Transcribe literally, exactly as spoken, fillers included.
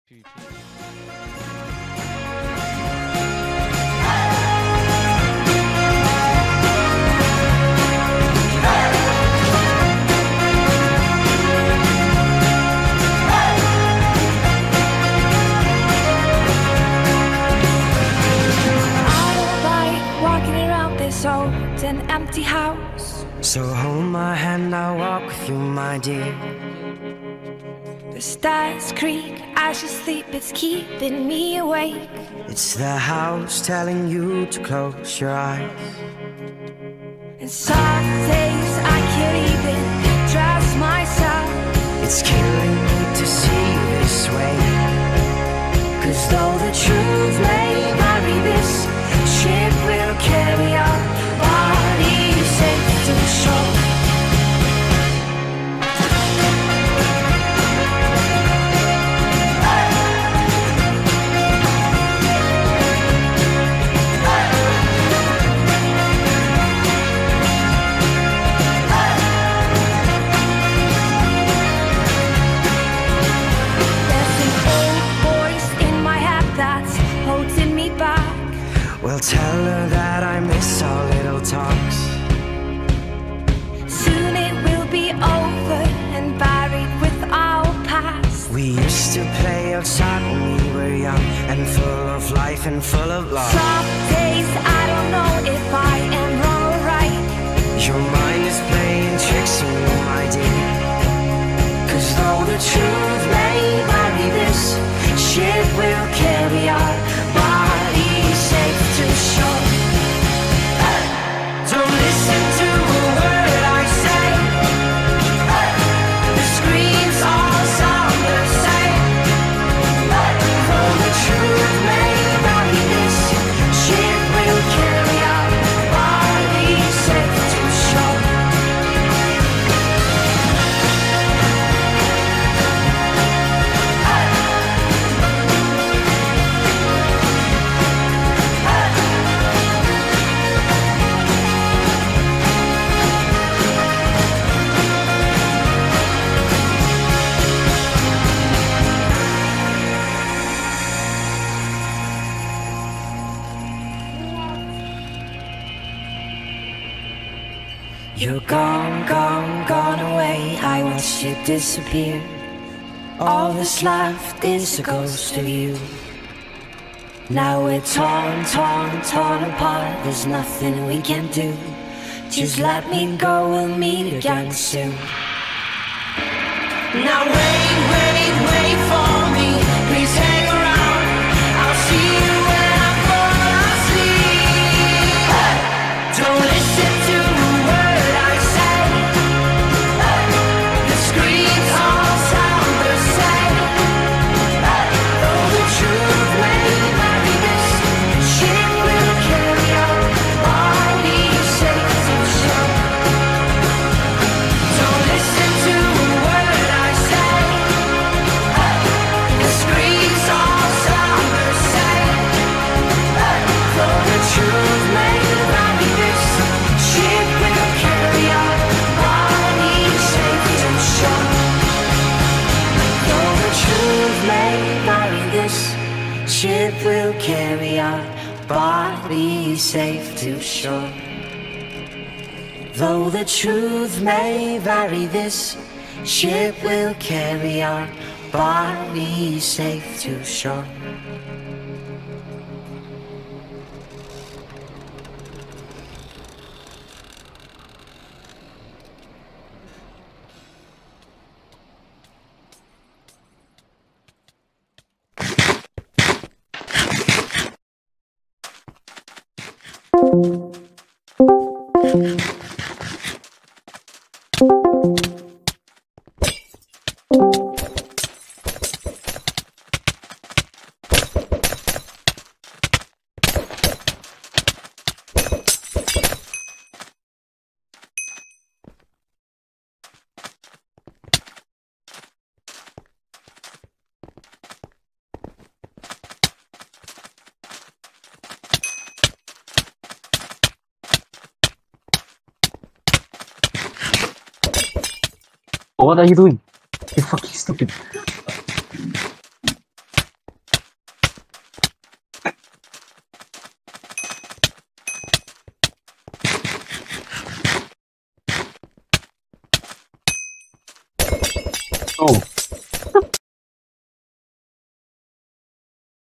PvP. Old and empty house. So hold my hand, I'll walk with you, my dear. The stars creak as you sleep, it's keeping me awake. It's the house telling you to close your eyes. And some days I can't even trust myself. It's killing me to see you this way. Cause though the truth may vary, this ship will carry our bodies safe to shore. Well, tell her that I miss our little talks. Soon it will be over and buried with our past. We used to play outside when we were young and full of life and full of love. Some days I don't know if I am wrong or right. Your mind is playing tricks on you, my dear. Cause though the truth may vary, this ship will carry our bodies safe to shore. Don't listen to a word I say. The screams all sound the same. Though the truth may vary, this ship will carry our bodies safe to shore. You're gone, gone, gone away. I watched you disappear. All that's left is a ghost of you. Now we're torn, torn, torn apart. There's nothing we can do. Just let me go, we'll meet again soon. Now wait, wait, wait for me. Please hang around. I'll see you when I fall asleep. Don't listen to a word I say. The screams all sound the same. Though the truth may vary, this ship will carry our bodies safe to shore. Don't listen to a word I say. The screams all sound the same. Though the truth may vary, this ship will carry our bodies safe to shore. Though the truth may vary, this ship will carry our bodies safe to shore. Though the truth may vary, this ship will carry our bodies safe to shore. What are you doing? You fucking stupid. Cool.